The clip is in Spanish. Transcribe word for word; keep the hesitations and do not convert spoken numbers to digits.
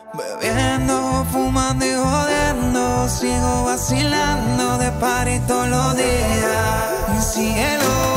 Bebiendo, fumando y jodiendo, sigo vacilando de party todos los días. Mi cielo.